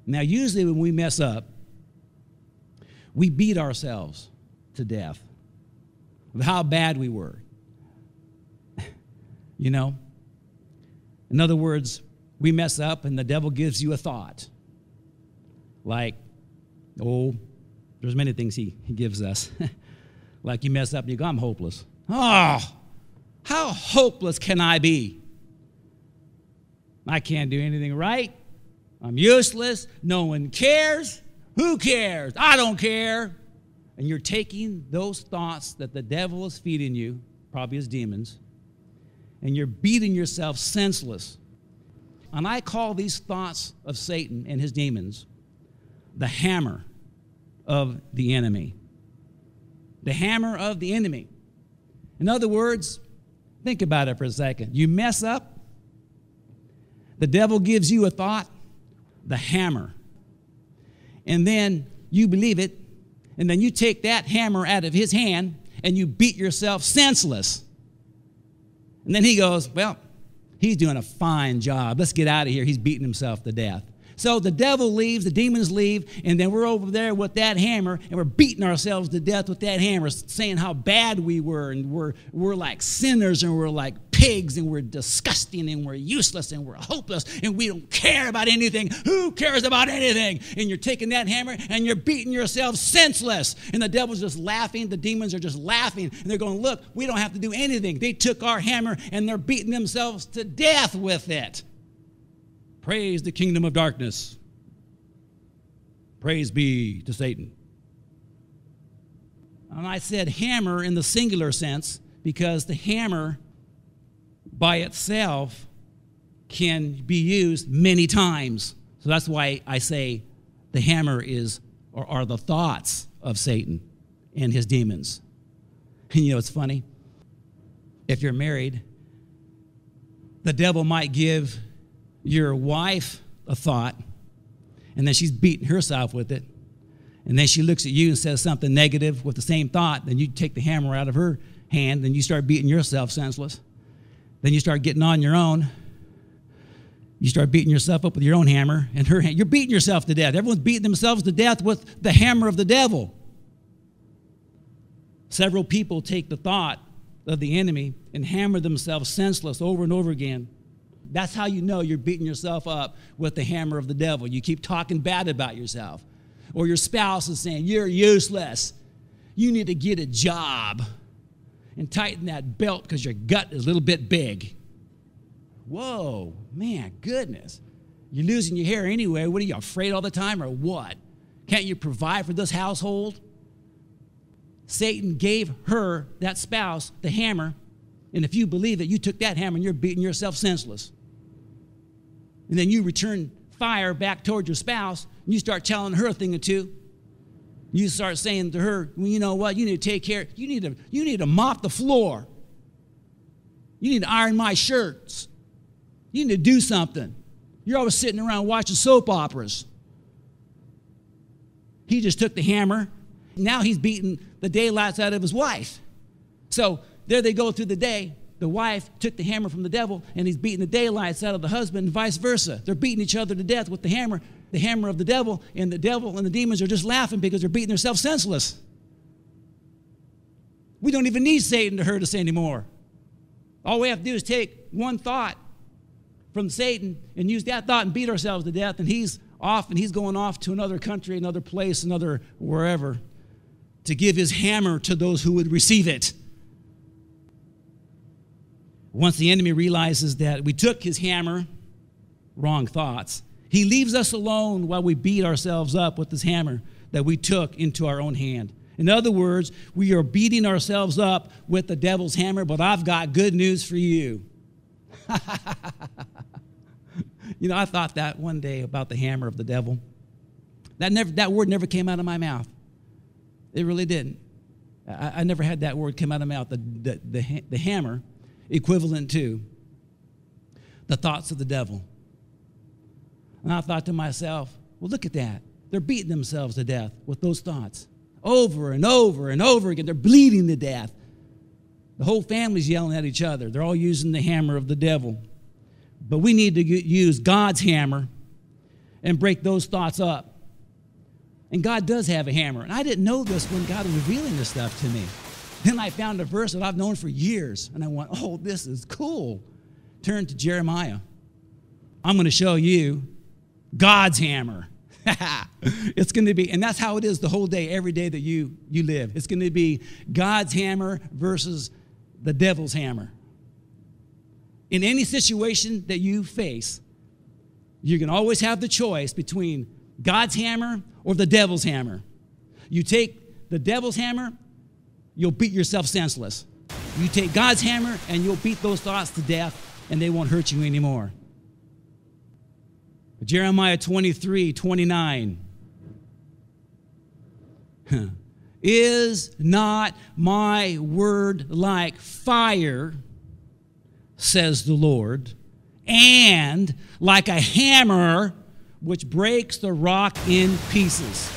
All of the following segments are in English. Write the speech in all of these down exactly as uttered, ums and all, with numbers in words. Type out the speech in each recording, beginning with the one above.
Now, usually when we mess up, we beat ourselves to death with how bad we were. You know? In other words, we mess up and the devil gives you a thought. Like, oh, there's many things he, he gives us. Like you mess up and you go, I'm hopeless. Oh, how hopeless can I be? I can't do anything right. I'm useless. No one cares. Who cares? I don't care. And you're taking those thoughts that the devil is feeding you, probably his demons, and you're beating yourself senseless. And I call these thoughts of Satan and his demons the hammer of the enemy. The hammer of the enemy. In other words, think about it for a second. You mess up, the devil gives you a thought, the hammer. And then you believe it, and then you take that hammer out of his hand and you beat yourself senseless. And then he goes, well, he's doing a fine job. Let's get out of here. He's beating himself to death. So the devil leaves, the demons leave, and then we're over there with that hammer, and we're beating ourselves to death with that hammer, saying how bad we were, and we're, we're like sinners, and we're like pigs, and we're disgusting, and we're useless, and we're hopeless, and we don't care about anything. Who cares about anything? And you're taking that hammer, and you're beating yourself senseless. And the devil's just laughing. The demons are just laughing, and they're going, look, we don't have to do anything. They took our hammer, and they're beating themselves to death with it. Praise the kingdom of darkness. Praise be to Satan. And I said hammer in the singular sense because the hammer by itself can be used many times. So that's why I say the hammer is or are the thoughts of Satan and his demons. And you know, it's funny. If you're married, the devil might give your wife a thought, and then she's beating herself with it, and then she looks at you and says something negative with the same thought, then you take the hammer out of her hand, and you start beating yourself senseless. Then you start getting on your own. You start beating yourself up with your own hammer and her hand. You're beating yourself to death. Everyone's beating themselves to death with the hammer of the devil. Several people take the thought of the enemy and hammer themselves senseless over and over again. That's how you know you're beating yourself up with the hammer of the devil. You keep talking bad about yourself. Or your spouse is saying, you're useless. You need to get a job and tighten that belt because your gut is a little bit big. Whoa, man, goodness. You're losing your hair anyway. What are you, afraid all the time or what? Can't you provide for this household? Satan gave her, that spouse, the hammer. And if you believe it, you took that hammer and you're beating yourself senseless. And then you return fire back toward your spouse, and you start telling her a thing or two. You start saying to her, well, you know what, you need to take care, you need to, you need to mop the floor. You need to iron my shirts. You need to do something. You're always sitting around watching soap operas. He just took the hammer. Now he's beating the daylights out of his wife. So there they go through the day. The wife took the hammer from the devil, and he's beating the daylights out of the husband and vice versa. They're beating each other to death with the hammer, the hammer of the devil, and the devil and the demons are just laughing because they're beating themselves senseless. We don't even need Satan to hurt us anymore. All we have to do is take one thought from Satan and use that thought and beat ourselves to death, and he's off, and he's going off to another country, another place, another wherever, to give his hammer to those who would receive it. Once the enemy realizes that we took his hammer, wrong thoughts, he leaves us alone while we beat ourselves up with this hammer that we took into our own hand. In other words, we are beating ourselves up with the devil's hammer, but I've got good news for you. You know, I thought that one day about the hammer of the devil. That, never, that word never came out of my mouth. It really didn't. I, I never had that word come out of my mouth, the, the, the, the hammer, equivalent to the thoughts of the devil. And I thought to myself, well, look at that. They're beating themselves to death with those thoughts over and over and over again. They're bleeding to death. The whole family's yelling at each other. They're all using the hammer of the devil. But we need to use God's hammer, and break those thoughts up. And God does have a hammer. And I didn't know this when God was revealing this stuff to me. Then I found a verse that I've known for years, and I went, oh, this is cool. Turn to Jeremiah. I'm going to show you God's hammer. It's going to be, and that's how it is the whole day, every day that you, you live. It's going to be God's hammer versus the devil's hammer. In any situation that you face, you can always have the choice between God's hammer or the devil's hammer. You take the devil's hammer, you'll beat yourself senseless. You take God's hammer, and you'll beat those thoughts to death, and they won't hurt you anymore. Jeremiah twenty-three, twenty-nine. Is not my word like fire, says the Lord, and like a hammer which breaks the rock in pieces?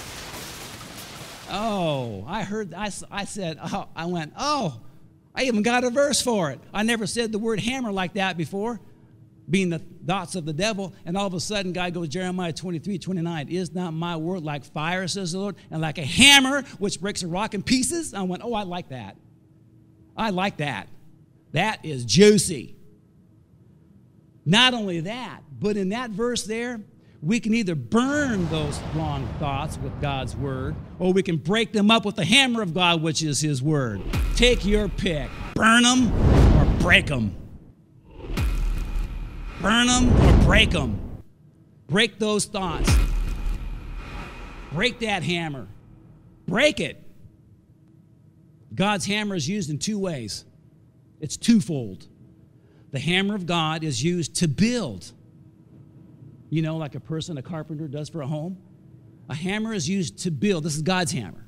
Oh, I heard, I, I said, oh, I went, oh, I even got a verse for it. I never said the word hammer like that before, being the thoughts of the devil, and all of a sudden God goes, Jeremiah twenty-three, twenty-nine, is not my word like fire, says the Lord, and like a hammer which breaks a rock in pieces? I went, oh, I like that. I like that. That is juicy. Not only that, but in that verse there, we can either burn those wrong thoughts with God's word, or we can break them up with the hammer of God, which is his word. Take your pick. Burn them or break them. Burn them or break them. Break those thoughts. Break that hammer. Break it. God's hammer is used in two ways. It's twofold. The hammer of God is used to build. You know, like a person, a carpenter does for a home. A hammer is used to build. This is God's hammer.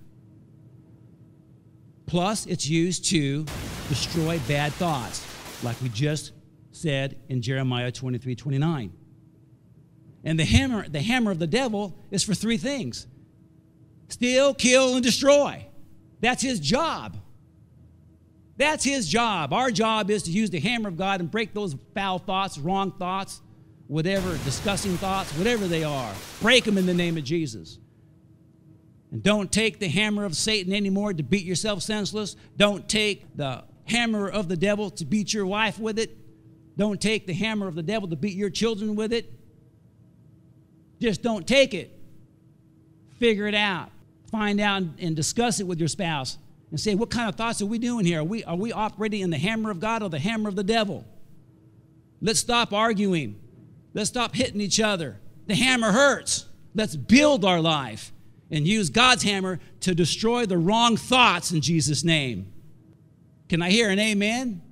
Plus, it's used to destroy bad thoughts, like we just said in Jeremiah twenty-three, twenty-nine. And the hammer, the hammer of the devil is for three things: steal, kill, and destroy. That's his job. That's his job. Our job is to use the hammer of God and break those foul thoughts, wrong thoughts, whatever, disgusting thoughts, whatever they are. Break them in the name of Jesus. And don't take the hammer of Satan anymore to beat yourself senseless. Don't take the hammer of the devil to beat your wife with it. Don't take the hammer of the devil to beat your children with it. Just don't take it. Figure it out. Find out and discuss it with your spouse and say, what kind of thoughts are we doing here? Are we, are we operating in the hammer of God or the hammer of the devil? Let's stop arguing. Let's stop hitting each other. The hammer hurts. Let's build our life and use God's hammer to destroy the wrong thoughts in Jesus' name. Can I hear an amen?